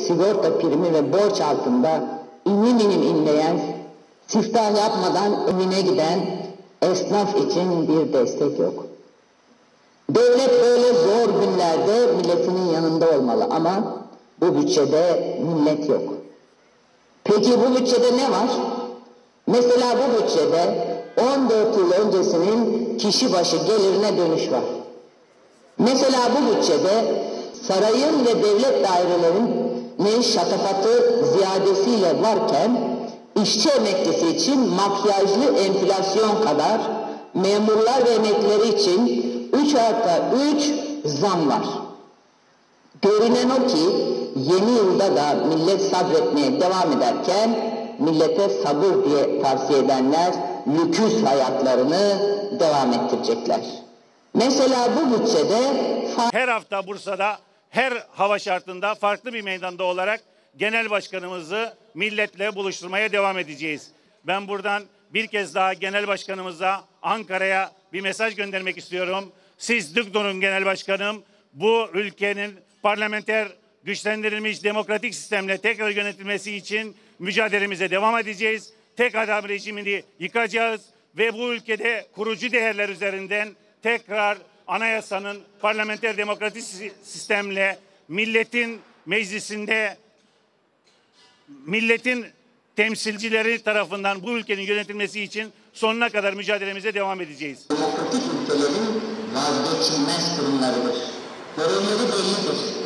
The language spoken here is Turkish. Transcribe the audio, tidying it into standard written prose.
sigorta primi ve borç altında inim inim inleyen, siftah yapmadan evine giden esnaf için bir destek yok. Devlet böyle zor günlerde milletinin yanında olmalı ama bu bütçede millet yok. Peki bu bütçede ne var? Mesela bu bütçede 14 yıl öncesinin kişi başı gelirine dönüş var. Mesela bu bütçede sarayın ve devlet dairelerinin şatafatı ziyadesiyle varken işçi emeklisi için makyajlı enflasyon kadar memurlar ve emeklileri için 3+3 zam var. Görünen o ki yeni yılda da millet sabretmeye devam ederken millete sabır diye tavsiye edenler lüküs hayatlarını devam ettirecekler. Mesela bu bütçede her hafta Bursa'da her hava şartında farklı bir meydanda olarak genel başkanımızı milletle buluşturmaya devam edeceğiz. Ben buradan bir kez daha genel başkanımıza Ankara'ya bir mesaj göndermek istiyorum. Siz dik durun genel başkanım. Bu ülkenin parlamenter güçlendirilmiş demokratik sistemle tekrar yönetilmesi için mücadelemize devam edeceğiz. Tek adam rejimini yıkacağız ve bu ülkede kurucu değerler üzerinden tekrar anayasanın parlamenter demokratik sistemle milletin meclisinde milletin temsilcileri tarafından bu ülkenin yönetilmesi için sonuna kadar mücadelemize devam edeceğiz. Demokratik ülkelerin vazgeçilmez kurumlarıdır. Görevleri bellidir.